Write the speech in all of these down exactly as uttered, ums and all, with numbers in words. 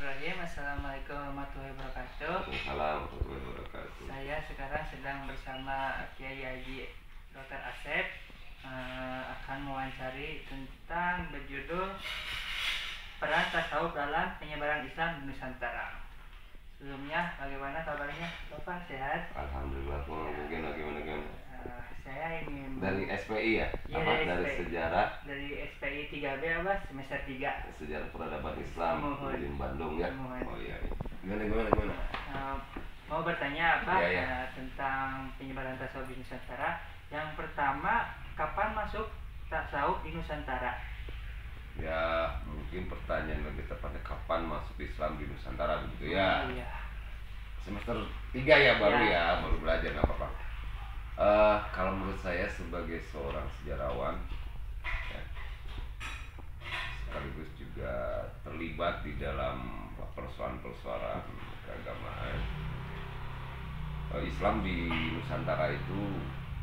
Bismillahirrahmanirrahim. Assalamualaikum warahmatullahi wabarakatuh. Assalamualaikum warahmatullahi wabarakatuh. Saya sekarang sedang bersama Kiai Haji Dokter Asep uh, akan mewawancari tentang berjudul peran tasawuf dalam penyebaran Islam di Nusantara. Sebelumnya, bagaimana kabarnya, Bapak? Sehat? Alhamdulillah. Mungkin bagaimana gimana? Uh, saya ingin Dari S P I ya? Ya, Apa dari dari S P I. Sejarah dari S P I tiga B apa? Semester tiga. Sejarah Peradaban Islam Mohon. di Bandung ya. Mohon. Oh iya. Gimana gimana gimana? Uh, mau bertanya apa Ya, ya. uh, tentang penyebaran tasawuf di Nusantara. Yang pertama, kapan masuk tasawuf di Nusantara? Ya mungkin pertanyaan lebih tepatnya kapan masuk Islam di Nusantara begitu ya? Oh, iya. Semester tiga ya baru Ya. ya, baru belajar nggak apa-apa. Eh, kalau menurut saya sebagai seorang sejarawan ya, sekaligus juga terlibat di dalam persoalan-persoalan keagamaan, eh, Islam di Nusantara itu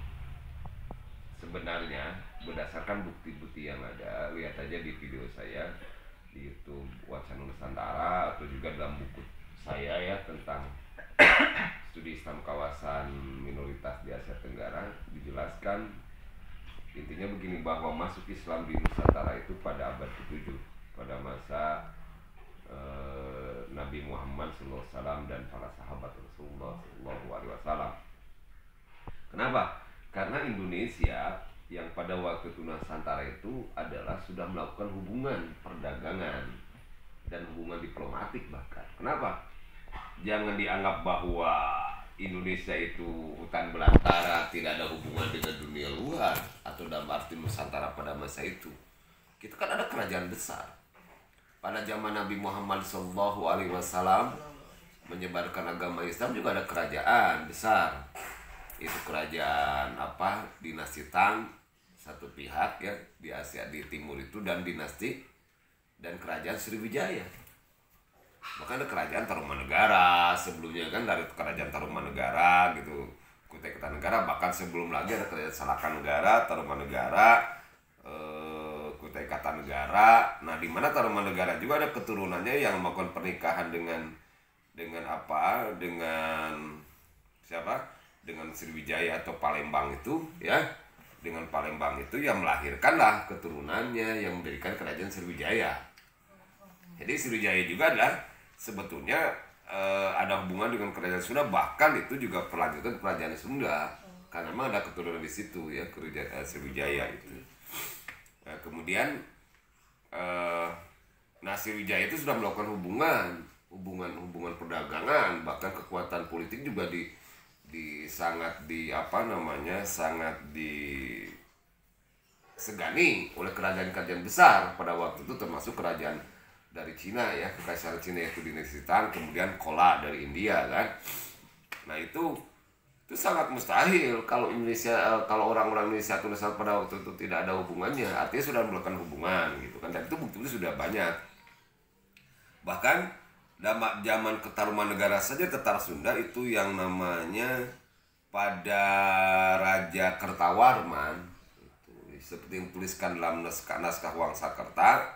sebenarnya berdasarkan bukti-bukti yang ada, lihat aja di video saya di YouTube Wacana Nusantara atau juga dalam buku saya ya tentang studi Islam kawasan minoritas di Asia Tenggara, dijelaskan intinya begini, bahwa masuk Islam di Nusantara itu pada abad ketujuh, pada masa eh, Nabi Muhammad shallallahu alaihi wasallam dan para sahabat Rasulullah shallallahu alaihi wasallam. Kenapa? Karena Indonesia yang pada waktu itu Nusantara itu adalah sudah melakukan hubungan perdagangan dan hubungan diplomatik bahkan. Kenapa? Jangan dianggap bahwa Indonesia itu hutan belantara, tidak ada hubungan dengan dunia luar, atau dalam arti Nusantara pada masa itu. Kita kan ada kerajaan besar. Pada zaman Nabi Muhammad shallallahu alaihi wasallam menyebarkan agama Islam juga ada kerajaan besar. Itu kerajaan apa? Dinasti Tang satu pihak ya di Asia di timur itu, dan dinasti dan kerajaan Sriwijaya. Bahkan ada kerajaan Tarumanegara sebelumnya kan, dari kerajaan Tarumanegara gitu, Kutai Kartanegara, bahkan sebelum lagi ada kerajaan Salakanegara, Tarumanegara, eh, Kutai Kartanegara. Nah, di mana Tarumanegara juga ada keturunannya yang melakukan pernikahan dengan dengan apa? Dengan siapa? Dengan Sriwijaya atau Palembang itu ya. Dengan Palembang itu yang melahirkanlah keturunannya yang mendirikan kerajaan Sriwijaya. Jadi Sriwijaya juga adalah sebetulnya eh, ada hubungan dengan kerajaan Sunda, bahkan itu juga perlanjutan kerajaan Sunda, karena memang ada keturunan di situ ya, kerajaan eh, Sriwijaya itu. Nah, kemudian eh, nah Sriwijaya itu sudah melakukan hubungan hubungan hubungan perdagangan, bahkan kekuatan politik juga di di sangat di apa namanya sangat disegani oleh kerajaan-kerajaan besar pada waktu itu, termasuk kerajaan dari Cina ya, kekaisaran Cina yaitu dinasti Tang, kemudian Chola dari India kan. Nah itu itu sangat mustahil kalau Indonesia kalau orang-orang Indonesia atau Nusantara pada waktu itu tidak ada hubungannya, artinya sudah melakukan hubungan gitu kan, dan itu bukti itu sudah banyak. Bahkan dalam zaman Ketarumanegara saja Tetar Sunda itu yang namanya pada Raja Kertawarman itu, seperti yang dituliskan dalam naskah naskah Wangsakerta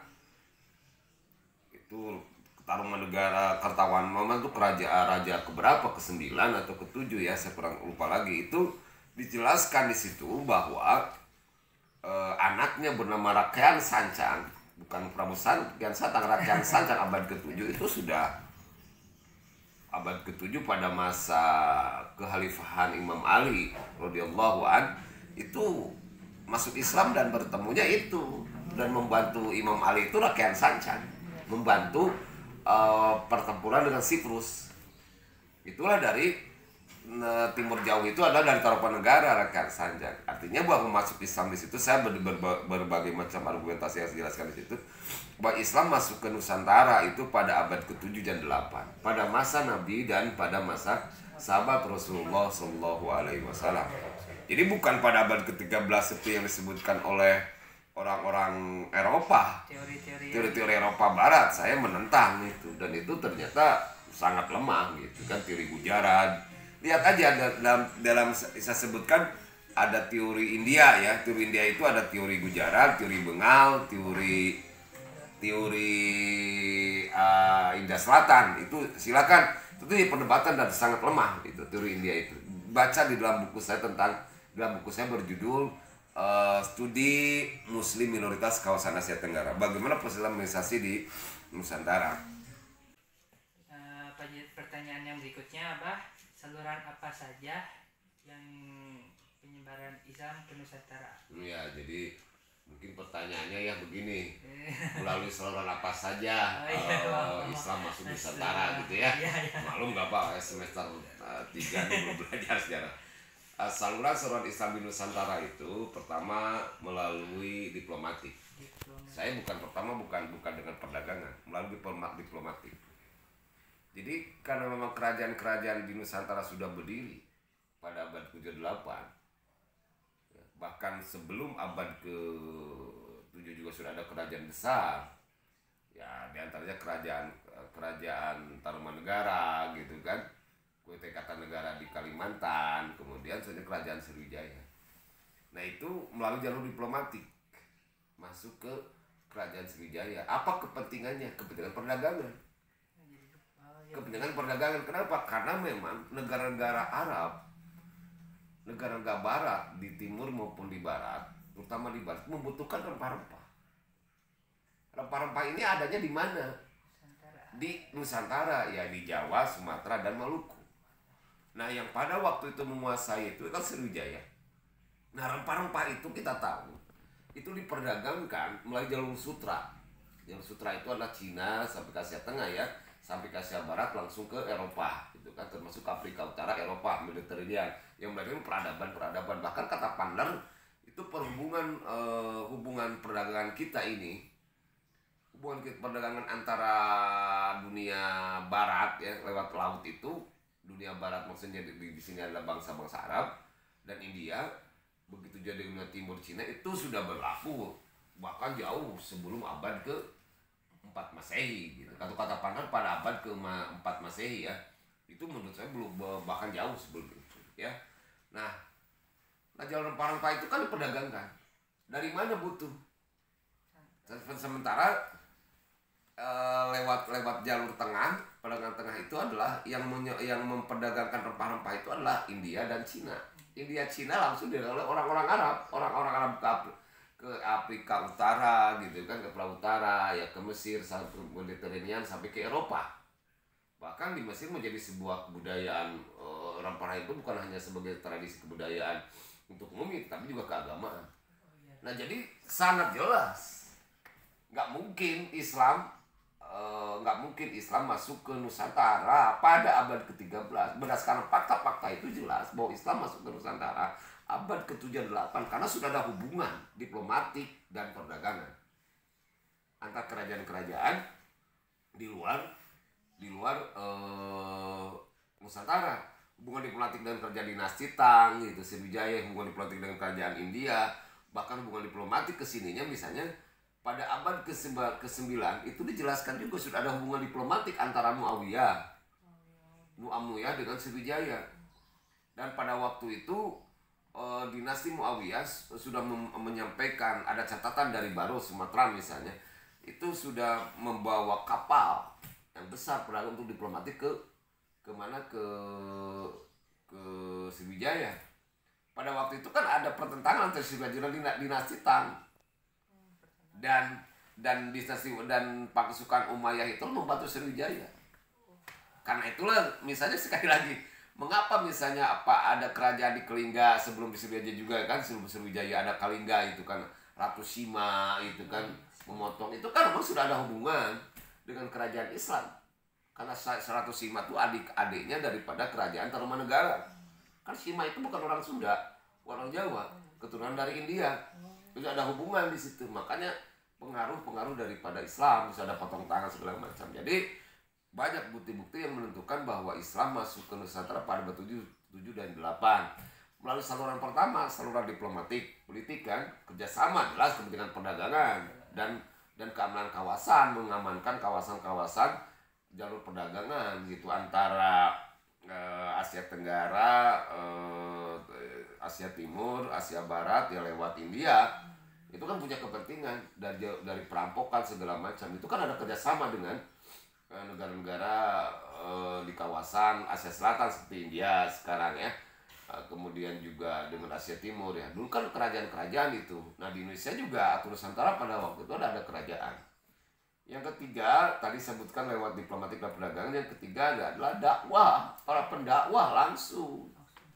itu, Tarumanegara Kertawarman itu kerajaan raja keberapa, kesembilan atau ketujuh ya, saya kurang lupa lagi. Itu dijelaskan di situ bahwa eh, anaknya bernama Rakyat Sancang, bukan Prabu Kian Satang, Rakyat Sancang abad ketujuh itu sudah abad ketujuh pada masa kekhalifahan Imam Ali radhiyallahu an itu masuk Islam dan bertemunya itu dan membantu Imam Ali itu Rakyat Sancang, membantu uh, pertempuran dengan Siprus. Itulah dari uh, timur jauh itu adalah dari Tarumanegara Rakyat Sancang. Artinya bahwa masuk Islam di situ, saya ber, ber, berbagai macam argumentasi yang saya jelaskan di situ, bahwa Islam masuk ke Nusantara itu pada abad ketujuh dan delapan, pada masa Nabi dan pada masa sahabat Rasulullah shallallahu alaihi wasallam. Jadi bukan pada abad ke tiga belas seperti yang disebutkan oleh orang-orang Eropa, Teori-teori teori-teori Eropa Barat. Saya menentang itu, dan itu ternyata sangat lemah gitu kan, teori Gujarat. Lihat aja dalam dalam saya sebutkan ada teori India ya, teori India itu ada teori Gujarat, teori Bengal, teori teori uh, India Selatan itu silakan, itu perdebatan dan sangat lemah itu teori India itu. Baca di dalam buku saya tentang dalam buku saya berjudul uh, Studi Muslim Minoritas Kawasan Asia Tenggara. Bagaimana proses Islamisasi di Nusantara. Uh, pertanyaan yang berikutnya, Abah, saluran apa saja yang penyebaran Islam ke Nusantara? Ya, jadi mungkin pertanyaannya ya begini, melalui saluran apa saja oh, iya, uh, Islam masuk Nusantara gitu ya. Iya, iya. Maklum nggak Pak, semester uh, tiga nih belum belajar sejarah. Uh, saluran saluran Islam di Nusantara itu pertama melalui diplomatik. Diplomatik. Saya bukan pertama bukan bukan dengan perdagangan, melalui diplomat diplomatik. Jadi karena memang kerajaan-kerajaan di Nusantara sudah berdiri pada abad ke delapan, bahkan sebelum abad ke tujuh juga sudah ada kerajaan besar. Ya, diantaranya kerajaan kerajaan Tarumanegara gitu kan, Kute Kartanegara di Kalimantan, kemudian saja kerajaan Sriwijaya. Nah itu melalui jalur diplomatik masuk ke kerajaan Sriwijaya. Apa kepentingannya? Kepentingan perdagangan. Kepentingan perdagangan. Kenapa? Karena memang negara-negara Arab, negara-negara Barat di timur maupun di Barat, terutama di Barat, membutuhkan rempah-rempah. Rempah-rempah ini adanya di mana? Di Nusantara, ya di Jawa, Sumatera, dan Maluku. Nah, yang pada waktu itu menguasai itu kan Sriwijaya. Nah, rempah-rempah itu kita tahu, itu diperdagangkan melalui jalur sutra. Jalur sutra itu adalah Cina sampai ke Asia Tengah ya, sampai ke Asia Barat langsung ke Eropa, itu kan termasuk ke Afrika Utara, Eropa, Mediterania, yang melahirkan peradaban-peradaban. Bahkan kata Pandar itu perhubungan eh, hubungan perdagangan kita ini, hubungan perdagangan antara dunia Barat ya lewat laut itu, dunia Barat maksudnya di, di sini adalah bangsa-bangsa Arab dan India, begitu jadi dunia Timur Cina itu sudah berlaku bahkan jauh sebelum abad ke empat Masehi gitu. Kata-kata Pandar pada abad ke empat Masehi ya. Itu menurut saya belum bahkan jauh sebelum itu ya. Nah, nah jalur rempah-rempah itu kan diperdagangkan. Dari mana butuh? Sementara uh, lewat lewat jalur tengah, perdagangan tengah itu adalah yang menye, yang memperdagangkan rempah-rempah itu adalah India dan Cina. India Cina langsung dilalui orang-orang Arab, orang-orang Arab ke, ke Afrika Utara gitu kan, ke Pulau Utara, ya ke Mesir sampai ke Mediterranean sampai ke Eropa. Bahkan di Mesir menjadi sebuah kebudayaan uh, rempah itu bukan hanya sebagai tradisi kebudayaan untuk umum, tapi juga keagamaan. Nah jadi sangat jelas nggak mungkin Islam nggak uh, mungkin Islam masuk ke Nusantara pada abad ke tiga belas. Berdasarkan fakta-fakta itu jelas bahwa Islam masuk ke Nusantara abad ke tujuh delapan karena sudah ada hubungan diplomatik dan perdagangan antara kerajaan-kerajaan di luar di luar uh, Nusantara. Hubungan diplomatik dengan kerajaan dinasti Tang gitu, Sriwijaya, hubungan diplomatik dengan kerajaan India, bahkan hubungan diplomatik kesininya misalnya pada abad ke sembilan itu dijelaskan juga sudah ada hubungan diplomatik antara Muawiyah Muawiyah dengan Sriwijaya. Dan pada waktu itu eh, dinasti Muawiyah sudah menyampaikan, ada catatan dari Baro Sumatera misalnya, itu sudah membawa kapal yang besar perdagangan untuk diplomatik ke ke mana ke ke Sriwijaya. Pada waktu itu kan ada pertentangan antara Sriwijaya dan dinasti Tang. dan dan dinasti dan pasukan Umayyah itu membantu Sriwijaya. Karena itulah misalnya sekali lagi, mengapa misalnya apa ada kerajaan di Kelingga sebelum Sriwijaya juga kan, sebelum Sriwijaya ada Kalingga itu kan, Ratu Sima itu kan memotong, itu kan memang sudah ada hubungan dengan kerajaan Islam. Karena Ratu Sima itu adik-adiknya daripada kerajaan Tarumanegara. Kan Sima itu bukan orang Sunda, orang Jawa, keturunan dari India. Itu ada hubungan di situ, makanya pengaruh-pengaruh daripada Islam bisa ada potong tangan segala macam. Jadi banyak bukti-bukti yang menentukan bahwa Islam masuk ke Nusantara pada abad tujuh dan delapan melalui saluran pertama, saluran diplomatik, politik kan, kerjasama jelas kepentingan perdagangan dan dan keamanan kawasan, mengamankan kawasan-kawasan jalur perdagangan gitu antara eh, Asia Tenggara, eh, Asia Timur, Asia Barat ya lewat India, itu kan punya kepentingan dari dari perampokan segala macam. Itu kan ada kerjasama dengan eh, negara-negara eh, di kawasan Asia Selatan seperti India sekarang ya. Eh, kemudian juga dengan Asia Timur ya. Dulu kan kerajaan-kerajaan itu. Nah di Indonesia juga atau Nusantara pada waktu itu ada ada kerajaan. Yang ketiga tadi sebutkan lewat diplomatik dan perdagangan. Yang ketiga adalah dakwah, para pendakwah langsung.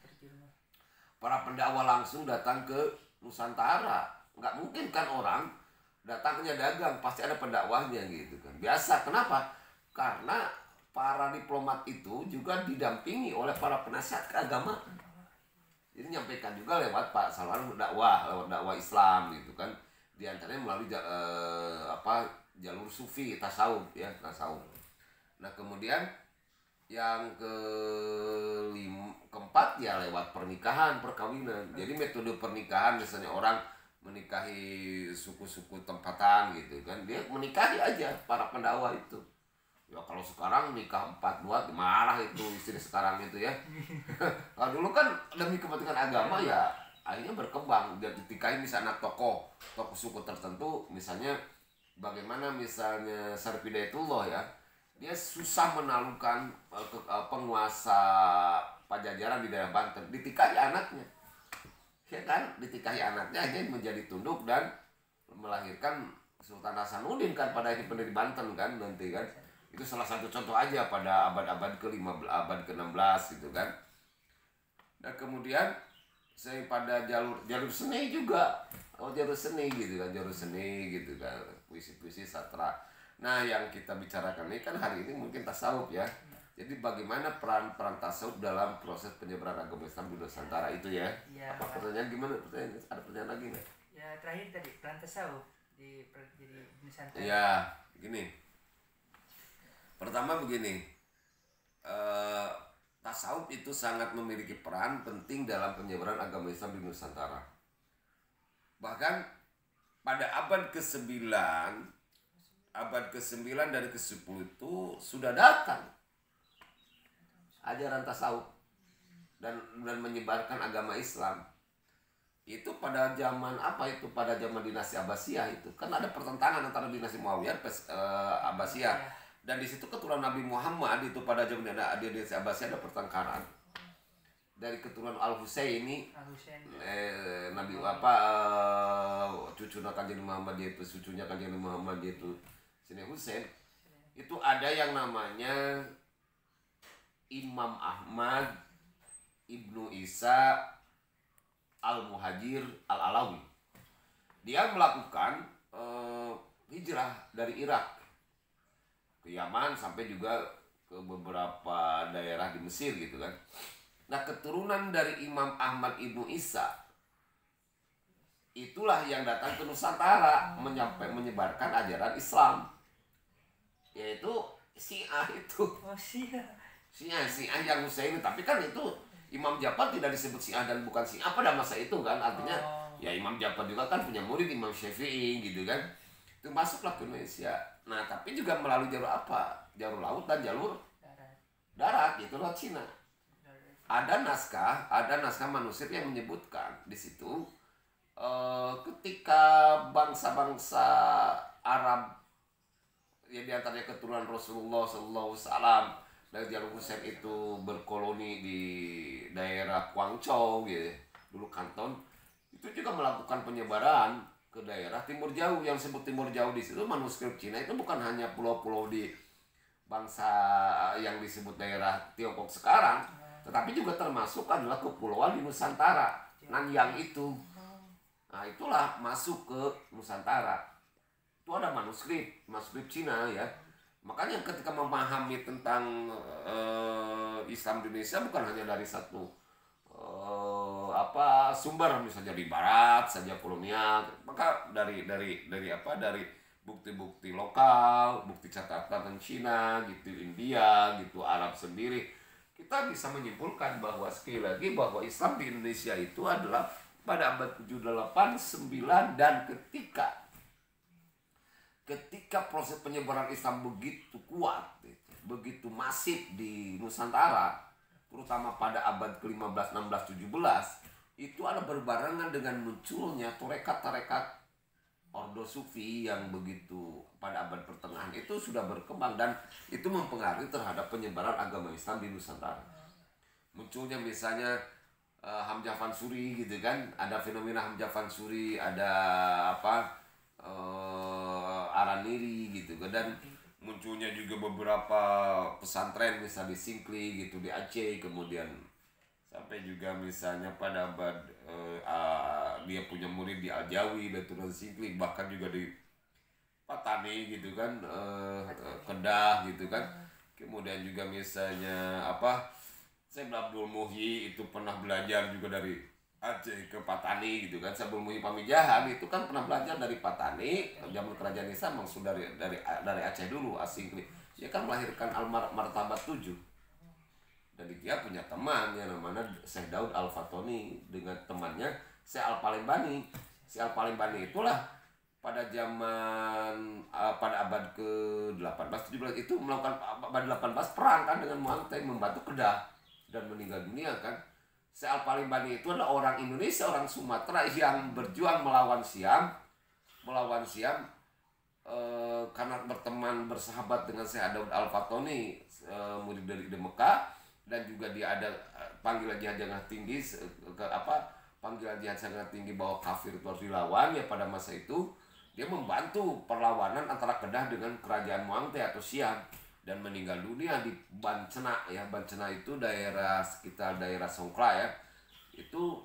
Para pendakwah langsung datang ke Nusantara. Nggak mungkin kan orang datangnya dagang, pasti ada pendakwahnya gitu kan. Biasa, kenapa? Karena para diplomat itu juga didampingi oleh para penasihat keagamaan. Jadi nyampaikan juga lewat Pak Salman dakwah, lewat dakwah Islam gitu kan. Di antaranya melalui eh, apa jalur sufi, tasawuf ya, tasawuf. Nah, kemudian yang kelima, keempat ya lewat pernikahan, perkawinan. Jadi metode pernikahan misalnya orang menikahi suku-suku tempatan gitu kan, dia menikahi aja para pendakwah itu. Ya kalau sekarang nikah empat dua marah itu istri sekarang itu ya. Kalau dulu kan demi kepentingan agama ya akhirnya berkembang. Dia ditikahi misalnya tokoh tokoh suku tertentu, misalnya bagaimana misalnya Syarif Hidayatullah ya, dia susah menaklukkan uh, ke, uh, penguasa Pajajaran di daerah Banten, ditikahi anaknya. Ya kan, ditikahi anaknya aja menjadi tunduk dan melahirkan Sultan Hasanuddin kan pada ini pendiri Banten kan nanti kan. Itu salah satu contoh aja pada abad-abad ke lima belas, abad ke enam belas gitu kan. Dan kemudian saya pada jalur jalur seni juga. Oh, jalur seni gitu kan, jalur seni gitu kan, puisi-puisi sastra. Nah, yang kita bicarakan ini kan hari ini mungkin tasawuf ya. Jadi bagaimana peran-peran tasawuf dalam proses penyebaran agama Islam di Nusantara itu ya? Ya. Apa pertanyaan gimana? Pertanyaan, ada pertanyaan lagi nggak? Ya terakhir tadi peran tasawuf di jadi Nusantara. Ya, begini. Pertama begini, eh, tasawuf itu sangat memiliki peran penting dalam penyebaran agama Islam di Nusantara. Bahkan pada abad kesembilan, abad kesembilan dan kesepuluh itu sudah datang ajaran tasawuf dan dan menyebarkan agama Islam. Itu pada zaman apa itu? Pada zaman dinasti Abbasiyah itu kan ada pertentangan antara dinasti Muawiyah dan uh, Abbasiyah. Dan di situ keturunan Nabi Muhammad itu pada zaman ada dinasti Abbasiyah ada pertengkaran. Dari keturunan Al Husaini, eh, Nabi apa uh, cucunya Kanjeng Muhammad yaitu cucunya Kanjeng Muhammad yaitu Sini Husain. Itu ada yang namanya Imam Ahmad Ibnu Isa Al-Muhajir Al-Alawi. Dia melakukan uh, hijrah dari Irak ke Yaman sampai juga ke beberapa daerah di Mesir gitu kan. Nah, keturunan dari Imam Ahmad Ibnu Isa itulah yang datang ke Nusantara menyampai menyebarkan ajaran Islam, yaitu Syiah itu. Oh, Syiah. Syiah, Syiah yang Husaini, tapi kan itu Imam Ja'far tidak disebut Syiah dan bukan Syiah pada masa itu kan, artinya oh. Ya Imam Ja'far juga kan punya murid Imam Syafi'i gitu kan, itu masuklah ke Indonesia. Nah tapi juga melalui jalur apa? Jalur laut dan jalur darat, darat itu laut Cina. Ada naskah, ada naskah manuskrip yang menyebutkan di situ eh, ketika bangsa-bangsa Arab ya diantaranya keturunan Rasulullah Sallallahu Alaihi Wasallam dari jalur Husain itu berkoloni di daerah Guangzhou gitu, dulu kanton, itu juga melakukan penyebaran ke daerah timur jauh. Yang disebut timur jauh di situ manuskrip Cina itu bukan hanya pulau-pulau di bangsa yang disebut daerah Tiongkok sekarang, tetapi juga termasuk adalah kepulauan di Nusantara, Nanyang itu. Nah itulah masuk ke Nusantara. Itu ada manuskrip, manuskrip Cina ya. Makanya ketika memahami tentang uh, Islam di Indonesia bukan hanya dari satu uh, apa sumber, misalnya di Barat saja kolonial, maka dari dari dari apa dari bukti-bukti lokal, bukti catatan Cina gitu, India gitu, Arab sendiri, kita bisa menyimpulkan bahwa sekali lagi bahwa Islam di Indonesia itu adalah pada abad tujuh, delapan, sembilan dan ketika Ketika proses penyebaran Islam begitu kuat, begitu masif di Nusantara, terutama pada abad ke lima belas, enam belas, tujuh belas, itu ada berbarengan dengan munculnya tarekat-tarekat Ordo Sufi yang begitu pada abad pertengahan itu sudah berkembang dan itu mempengaruhi terhadap penyebaran agama Islam di Nusantara. Munculnya misalnya uh, Hamzah Fansuri gitu kan, ada fenomena Hamzah Fansuri, ada apa uh, Araniri gitu kan, dan munculnya juga beberapa pesantren misalnya di Singkli gitu di Aceh, kemudian sampai juga misalnya pada abad uh, uh, dia punya murid di Aljawi, Baitur Singkli, bahkan juga di Patani gitu kan, uh, uh, Kedah gitu kan. Kemudian juga misalnya apa Syekh Abdul Muhyi itu pernah belajar juga dari Aceh ke Patani gitu kan. Syekh Abdul Muhyi Pamijahan itu kan pernah belajar dari Patani zaman kerajaan Islam, langsung dari dari dari Aceh dulu Asingkli. Dia kan melahirkan Al-Martabat tujuh. Dan dia punya teman yang namanya Syekh Daud Al-Fatoni dengan temannya Syekh Al-Palembani. Syekh Al-Palembani itulah pada zaman uh, pada abad ke delapan belas tujuh belas itu melakukan abad delapan belas perang kan dengan Muangtai, membantu Kedah dan meninggal dunia kan. Syekh Al-Palembani itu adalah orang Indonesia, orang Sumatera yang berjuang melawan Siam, melawan Siam uh, karena berteman bersahabat dengan Syekh Daud Al-Fatoni, uh, murid dari di Mekah. Dan juga dia ada panggilan jihad yang tinggi ke apa panggilan jihad sangat tinggi bahwa kafir itu harus dilawan ya. Pada masa itu dia membantu perlawanan antara Kedah dengan kerajaan Muangtai atau Siam dan meninggal dunia di Bancena ya. Bancena itu daerah sekitar daerah Songkla ya. Itu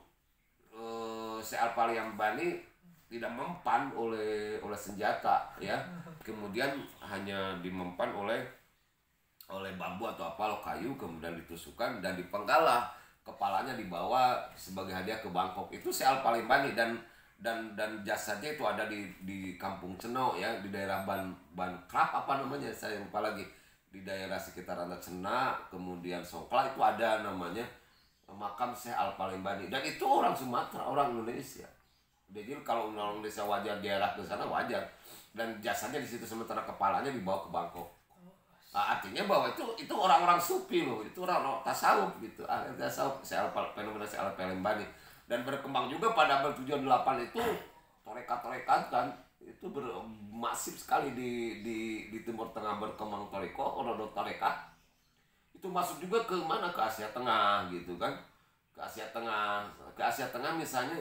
eh, Syekh Al-Palembani tidak mempan oleh oleh senjata ya, kemudian hanya dimempan oleh oleh bambu atau apa kayu, kemudian ditusukkan dan dipenggalah, kepalanya dibawa sebagai hadiah ke Bangkok. Itu Syekh Al-Palembani dan dan dan jasadnya itu ada di di Kampung Ceno ya, di daerah Ban Ban Krap apa namanya saya lupa lagi, di daerah sekitar Anda Cena kemudian Songkla itu ada namanya makam Syekh Al-Palembani, dan itu orang Sumatera, orang Indonesia. Jadi kalau orang Indonesia wajar daerah ke sana wajar, dan jasadnya di situ sementara kepalanya dibawa ke Bangkok. Nah, artinya bahwa itu itu orang-orang sufi loh, itu orang-orang tasawuf gitu. Akhirnya tasawuf fenomena Syekh Al-Palembani dan berkembang juga pada abad tujuh delapan itu torekat-torekat kan itu masif sekali di di di Timur Tengah berkembang toreko, orang torekat itu masuk juga ke mana, ke Asia Tengah gitu kan, ke Asia Tengah, ke Asia Tengah misalnya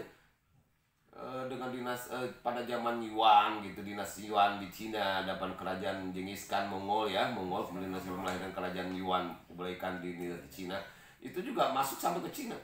dengan dinas eh, pada zaman Yuan gitu, dinasti Yuan di Cina, depan kerajaan Genghis Khan Mongol ya, Mongol kemudian dinasti melahirkan kerajaan Yuan kebalikan di, di Cina, itu juga masuk sampai ke Cina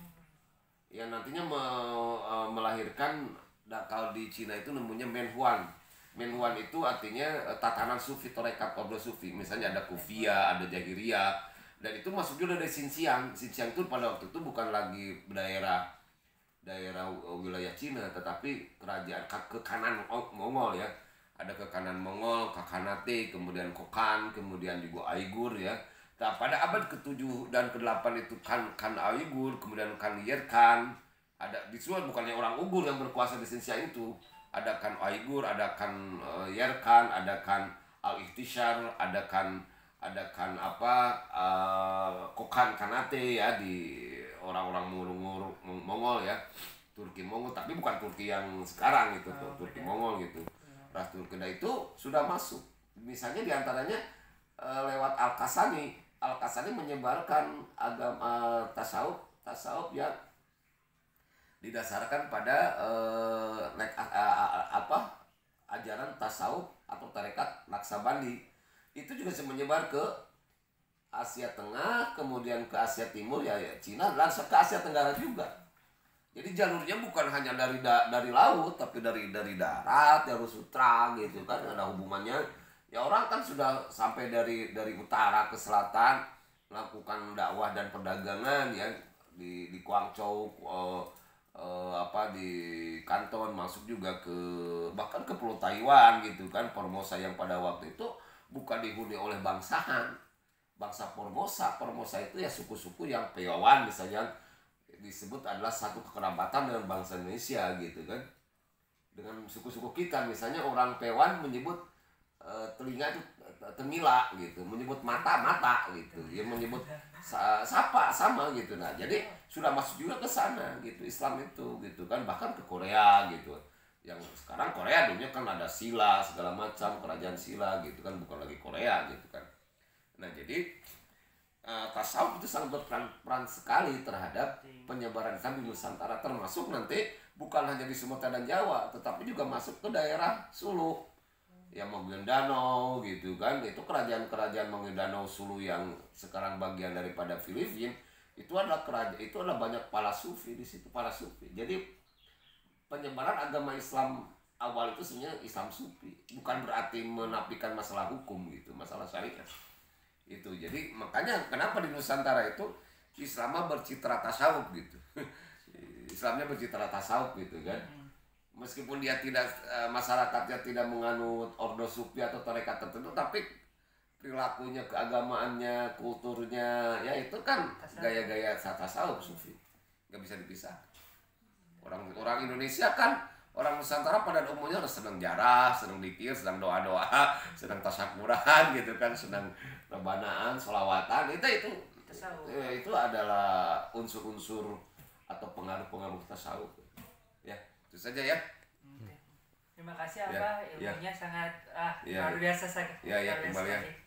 yang nantinya me, uh, melahirkan. Nah, kalau di Cina itu namanya Menhuan. Menhuan itu artinya uh, tatanan sufi, torekat ordo sufi, misalnya ada Kufia, ada Jahiria, dan itu masuk juga dari Xinjiang. Xinjiang itu pada waktu itu bukan lagi daerah daerah wilayah Cina, tetapi kerajaan ke kanan Mongol ya. Ada ke kanan Mongol, Kakhanate, kemudian Kokan, kemudian juga Aigur ya. Nah, pada abad ketujuh dan kedelapan itu kan kan Aigur, kemudian kan Yerkan. Ada di Sudan bukannya orang Ugur yang berkuasa di Xinjiang itu. Ada kan Aigur, ada kan uh, Yerkan, ada kan Al-Ihtishar, ada kan ada kan apa uh, Kokan Kanate ya, di orang-orang murung-murung Mongol ya, Turki Mongol, tapi bukan Turki yang sekarang itu tuh, Turki Mongol gitu. Ras Turki itu sudah masuk. Misalnya diantaranya uh, lewat Al-Kasani. Al-Kasani menyebarkan agama uh, tasawuf, tasawuf yang didasarkan pada uh, uh, uh, uh, apa ajaran tasawuf atau tarekat Naksabandi. Itu juga menyebar ke Asia Tengah, kemudian ke Asia Timur ya, ya Cina, langsung ke Asia Tenggara juga. Jadi jalurnya bukan hanya dari da, dari laut, tapi dari dari darat, dari sutra gitu kan, ada hubungannya. Ya orang kan sudah sampai dari dari utara ke selatan melakukan dakwah dan perdagangan ya, di di Guangzhou, uh, uh, apa di Kanton, masuk juga ke bahkan ke Pulau Taiwan gitu kan, Formosa yang pada waktu itu bukan dihuni oleh bangsahan, bangsa Formosa. Formosa itu ya suku-suku yang Pewawan misalnya disebut adalah satu kekerabatan dengan bangsa Indonesia gitu kan. Dengan suku-suku kita misalnya orang Pewan menyebut e, telinga itu temila gitu, menyebut mata mata gitu, ya menyebut sa, sapa sama gitu. Nah jadi sudah masuk juga ke sana gitu Islam itu gitu kan, bahkan ke Korea gitu. yang sekarang Korea dunia kan ada sila segala macam, kerajaan sila gitu kan, bukan lagi Korea gitu kan. Nah jadi uh, tasawuf itu sangat berperan peran sekali terhadap penyebaran Islam di Nusantara, termasuk nanti bukan hanya di Sumatera dan Jawa, tetapi juga masuk ke daerah Sulu, yang Maguindanao gitu kan, itu kerajaan-kerajaan Maguindanao Sulu yang sekarang bagian daripada Filipina, itu adalah kerajaan, itu adalah banyak para sufi di situ, para sufi. Jadi penyebaran agama Islam awal itu sebenarnya Islam sufi, bukan berarti menafikan masalah hukum gitu, masalah syariat itu. Jadi makanya kenapa di Nusantara itu Islamnya bercitra tasawuf gitu. Islamnya bercitra tasawuf gitu kan, meskipun dia tidak, masyarakatnya tidak menganut ordo sufi atau tarekat tertentu, tapi perilakunya, keagamaannya, kulturnya ya itu kan gaya-gaya tasawuf sufi, nggak bisa dipisah. Orang orang Indonesia kan, orang Nusantara pada umumnya senang jarah, senang dikir, senang doa-doa, senang tasakuran gitu kan, senang rebanaan, sholawatan, itu itu eh, itu adalah unsur-unsur atau pengaruh-pengaruh tasawuf. Ya, itu saja ya. Terima kasih Abah, ya, ilmunya ya. sangat ah, ya, luar biasa sekali. Ya, ya, kembali ya.